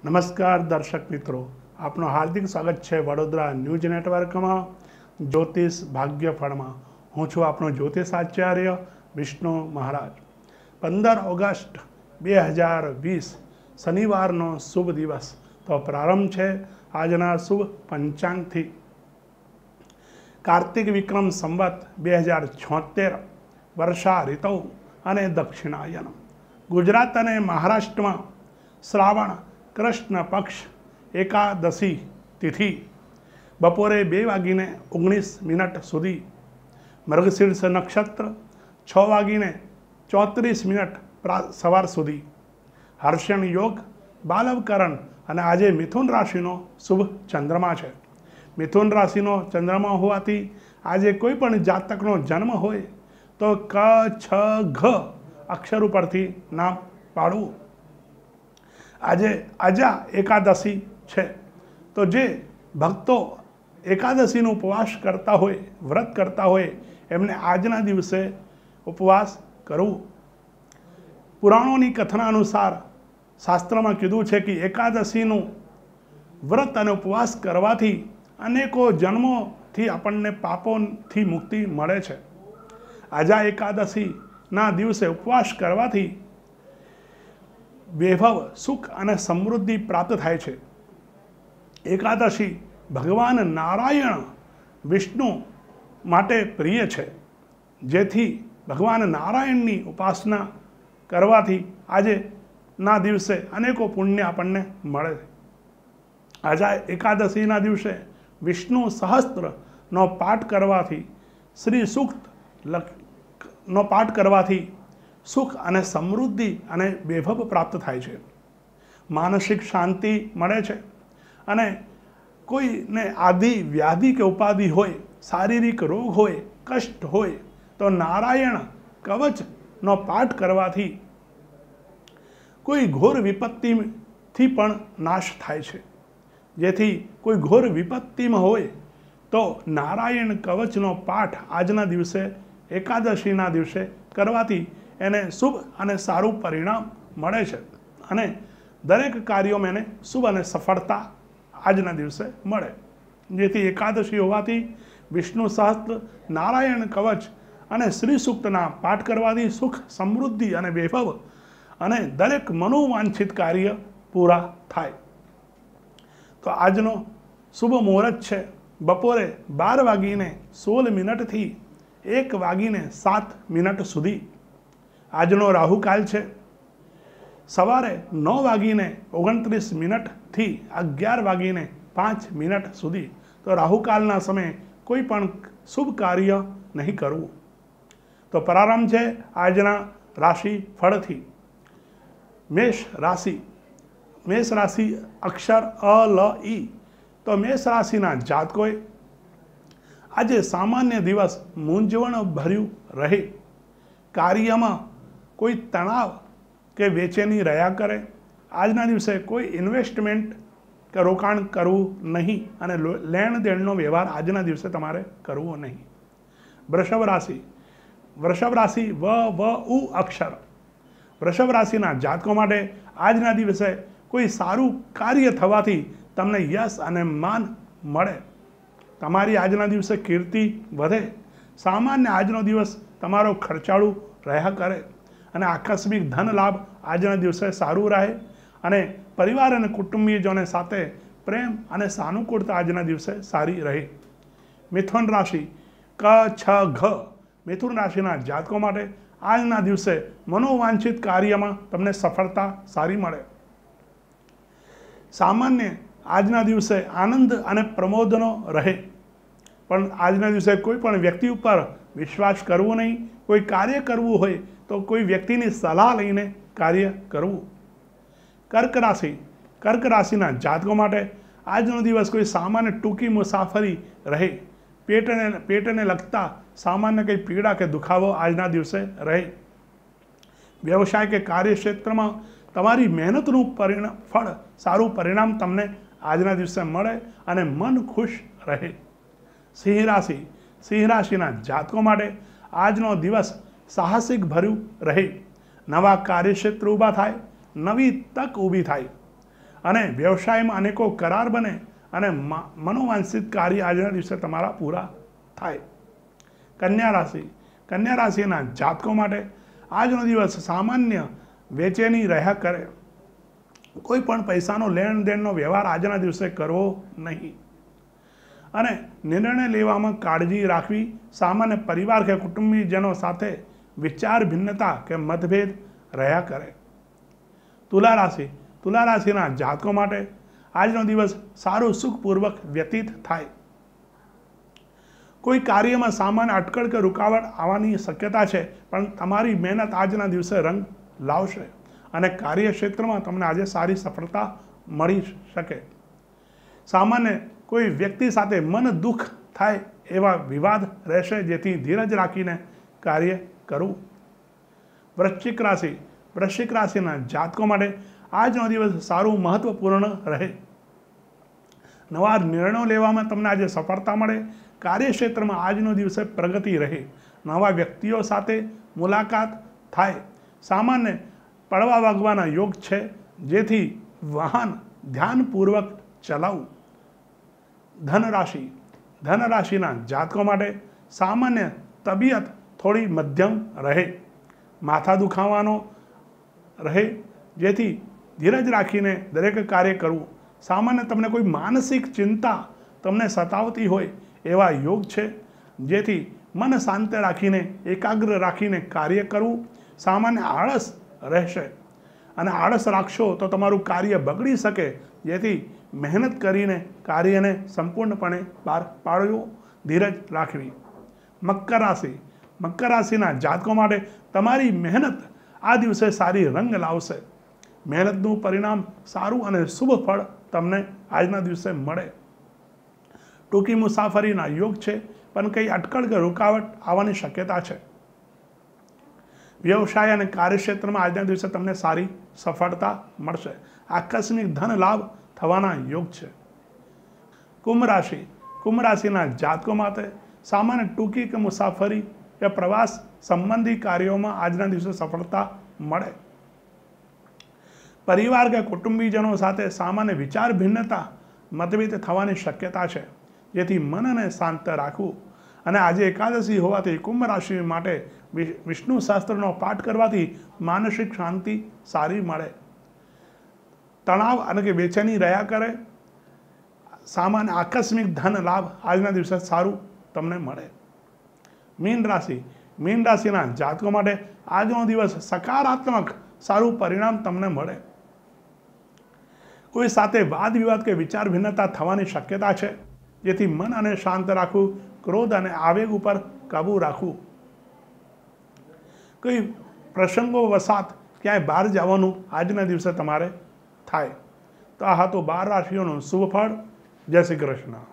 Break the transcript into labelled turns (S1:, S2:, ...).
S1: નમસ્કાર દર્શક મિત્રો, આપનું હાર્દિક સ્વાગત છે વડોદરા ન્યૂઝ નેટવર્કમાં જ્યોતિષ ભાગ્યફળમાં। હું છું આપણો જ્યોતિષ આચાર્ય વિષ્ણુ મહારાજ। 15 ઓગસ્ટ 2020 શનિવારનો શુભ દિવસ। તો પ્રારંભ છે આજના શુભ પંચાંગથી। કાર્તિક વિક્રમ સંવત 2076 વર્ષા ઋતુ અને દક્ષિણાયન। ગુજરાત અને મહારાષ્ટ્રમાં શ્રાવણ કૃષ્ણ પક્ષ એકાદશી તિથિ બપોરે 2:19 સુધી, મૃગશીર્ષ નક્ષત્ર 6:34 સવાર સુધી, હર્ષણ યોગ બાલવકરણ અને આજે મિથુન રાશિનો શુભ ચંદ્રમા છે। મિથુન રાશિનો ચંદ્રમા હોવાથી આજે કોઈ પણ જાતકનો જન્મ હોય તો ક છ ઘ અક્ષર ઉપરથી નામ પાડવું। આજે અજા એકાદશી છે, તો જે ભક્તો એકાદશીનો ઉપવાસ કરતા હોય, વ્રત કરતા હોય, એમને આજના દિવસે ઉપવાસ કરવું। પુરાણોની કથના અનુસાર શાસ્ત્રમાં કીધું છે કે એકાદશીનું વ્રત અને ઉપવાસ કરવાથી અનેકો જન્મોથી આપણને પાપોથી મુક્તિ મળે છે। આજા એકાદશીના દિવસે ઉપવાસ કરવાથી વૈભવ, સુખ અને સમૃદ્ધિ પ્રાપ્ત થાય છે। એકાદશી ભગવાન નારાયણ વિષ્ણુ માટે પ્રિય છે, જેથી ભગવાન નારાયણની ઉપાસના કરવાથી આજના દિવસે અનેકો પુણ્ય આપણને મળે છે। આજે એકાદશીના દિવસે વિષ્ણુ સહસ્ત્રનો પાઠ કરવાથી, શ્રી સૂક્તનો પાઠ કરવાથી સુખ અને સમૃદ્ધિ અને વૈભવ પ્રાપ્ત થાય છે, માનસિક શાંતિ મળે છે। અને કોઈને આદિ વ્યાધિ કે ઉપાધિ હોય, શારીરિક રોગ હોય, કષ્ટ હોય તો નારાયણ કવચનો પાઠ કરવાથી કોઈ ઘોર વિપત્તિથી પણ નાશ થાય છે। જેથી કોઈ ઘોર વિપત્તિમાં હોય તો નારાયણ કવચનો પાઠ આજના દિવસે એકાદશીના દિવસે કરવાથી એને શુભ અને સારું પરિણામ મળે છે અને દરેક કાર્યોમાં એને શુભ અને સફળતા આજના દિવસે મળે। જેથી એકાદશી હોવાથી વિષ્ણુ સહસ્ત્ર, નારાયણ કવચ અને શ્રી સૂક્તના પાઠ કરવાથી સુખ, સમૃદ્ધિ અને વૈભવ અને દરેક મનોવાંછિત કાર્ય પૂરા થાય। તો આજનો શુભ મુહૂર્ત છે બપોરે 12:16 થી 1:07 સુધી। આજનો રાહુકાલ છે સવારે 9:29 થી 11:05 સુધી। તો રાહુકાલના સમયે કોઈ પણ શુભ કાર્ય નહીં કરવું। તો પ્રારંભ છે આજના રાશિ ફળથી। મેષ રાશિ અક્ષર અ લ ઈ। તો મેષ રાશિના જાતકોએ આજે સામાન્ય દિવસ મૂંઝવણ ભર્યું રહે। કાર્યમાં કોઈ તણાવ કે બેચેની રહ્યા કરે। આજના દિવસે કોઈ ઇન્વેસ્ટમેન્ટ કે રોકાણ કરવું નહીં અને લેણ દેણનો વ્યવહાર આજના દિવસે તમારે કરવો નહીં। વૃષભ રાશિ વ ઉ અક્ષર। વૃષભ રાશિના જાતકો માટે આજના દિવસે કોઈ સારું કાર્ય થવાથી તમને યશ અને માન મળે। તમારી આજના દિવસે કીર્તિ વધે। સામાન્ય આજનો દિવસ તમારો ખર્ચાળુ રહ્યા કરે અને આકસ્મિક ધન લાભ આજના દિવસે સારું રહે અને પરિવાર અને કુટુંબીજોને સાથે પ્રેમ અને સાનુકૂળતા આજના દિવસે સારી રહે। મિથુન રાશિ ક છ ઘ। મિથુન રાશિના જાતકો માટે આજના દિવસે મનોવાંછિત કાર્યમાં તમને સફળતા સારી મળે। સામાન્ય આજના દિવસે આનંદ અને પ્રમોદનો રહે, પણ આજના દિવસે કોઈ પણ વ્યક્તિ ઉપર વિશ્વાસ કરવો નહીં। કોઈ કાર્ય કરવું હોય તો કોઈ વ્યક્તિની સલાહ લઈને કાર્ય કરવું। કર્ક રાશિના જાતકો માટે આજનો દિવસ કોઈ સામાન્ય ટૂંકી મુસાફરી રહે। પેટને લગતા સામાન્ય કંઈ પીડા કે દુખાવો આજના દિવસે રહે। વ્યવસાય કે કાર્યક્ષેત્રમાં તમારી મહેનતનું ફળ, સારું પરિણામ તમને આજના દિવસે મળે અને મન ખુશ રહે। સિંહ રાશિના જાતકો માટે આજનો દિવસ સાહસિક ભર્યું રહે। નવા કાર્યક્ષેત્ર ઊભા થાય, નવી તક ઊભી થાય અને વ્યવસાયમાં અનેકો કરાર બને અને મનોવાંછિત કાર્ય આજના દિવસે તમારા પૂરા થાય. કન્યા રાશિ. કન્યા રાશિના જાતકો માટે આજનો દિવસ સામાન્ય વેચેની રહ્યા કરે. કોઈ પણ પૈસાનો લેણ દેણનો વ્યવહાર આજના દિવસે કરવો નહીં અને નિર્ણય લેવામાં કાળજી રાખવી. સામાન્ય પરિવાર કે કુટુંબીજનો સાથે વિચાર ભિન્નતા કે મતભેદ રહ્યા કરે. તુલા રાશિ. તુલા રાશિના જાતકો માટે આજનો દિવસ સારું સુખપૂર્વક વ્યતીત થાય. કોઈ કાર્યમાં સામાન્ય અટકળ કે રૂકાવટ આવવાની શક્યતા છે, પણ તમારી મહેનત આજના દિવસે રંગ લાવશે અને કાર્યક્ષેત્રમાં તમને આજે સારી સફળતા મળી શકે. સામાન્ય કોઈ વ્યક્તિ સાથે મન દુઃખ થાય એવા વિવાદ રહેશે, જેથી ધીરજ રાખીને કાર્ય કરવું. વૃશ્ચિક રાશિ. વૃશ્ચિક રાશિના જાતકો માટે આજનો દિવસ સારું મહત્વપૂર્ણ રહે. નવા નિર્ણયો લેવામાં તમને આજે સફળતા મળે. કાર્યક્ષેત્રમાં આજનો દિવસે પ્રગતિ રહે. નવા વ્યક્તિઓ સાથે મુલાકાત થાય. સામાન્ય પડવા વાગવાના યોગ છે, જેથી વાહન ધ્યાનપૂર્વક ચલાવવું. ધનરાશિ. ધનરાશિના જાતકો માટે સામાન્ય તબિયત થોડી મધ્યમ રહે. માથા દુખાવાનો રહે, જેથી ધીરજ રાખીને દરેક કાર્ય કરવું. સામાન્ય તમને કોઈ માનસિક ચિંતા તમને સતાવતી હોય એવા યોગ છે, જેથી મન શાંત રાખીને એકાગ્ર રાખીને કાર્ય કરવું. સામાન્ય આળસ રહેશે અને આળસ રાખશો તો તમારું કાર્ય બગડી શકે, જેથી મહેનત કરીને કાર્યને સંપૂર્ણપણે બહાર પાડવું. ધીરજ રાખવી. મકર રાશિ. મકર રાશિના જાતકો માટે તમારી મહેનત આ દિવસે સારી રંગ લાવશે. મહેનતનું પરિણામ સારું અને શુભ ફળ તમને આજના દિવસે મળે. ટૂંકી મુસાફરીના યોગ છે, પણ કંઈ અટકળ કે રૂકાવટ આવવાની શક્યતા છે. વ્યવસાય અને કાર્યક્ષેત્રમાં આજના દિવસે તમને સારી સફળતા મળશે. આકસ્મિક ધન લાભ થવાના યોગ છે. કુંભ રાશિ. કુંભ રાશિના જાતકો માટે સામાન્ય ટૂંકી કે મુસાફરી કે પ્રવાસ સંબંધી કાર્યોમાં આજના દિવસે સફળતા મળે. પરિવાર કે કુટુંબીજનો સાથે સામાન્ય વિચાર ભિન્નતા મતભેદ થવાની શક્યતા છે, જેથી મનને શાંત રાખવું. અને આજે એકાદશી હોવાથી કુંભ રાશિ માટે વિષ્ણુ શાસ્ત્રનો પાઠ કરવાથી માનસિક શાંતિ સારી મળે. તણાવ અને કે બેચેની રહ્યા કરે. સામાન્ય આકસ્મિક ધન લાભ આજના દિવસે સારું તમને મળે. મીન રાશિ. મીન રાશિના જાતકો માટે આજનો દિવસ સકારાત્મક સારું પરિણામ તમને મળે. કોઈ સાથે વાદ વિવાદ કે વિચાર ભિન્નતા થવાની શક્યતા છે, જેથી મન અને શાંત રાખવું. ક્રોધ અને આવેગ ઉપર કાબૂ રાખવું. કોઈ પ્રસંગો વસાત ક્યાંય બહાર જવાનું આજના દિવસે તમારે થાય. તો આ હતું 12 રાશિઓનું શુભ ફળ. જય શ્રી કૃષ્ણ.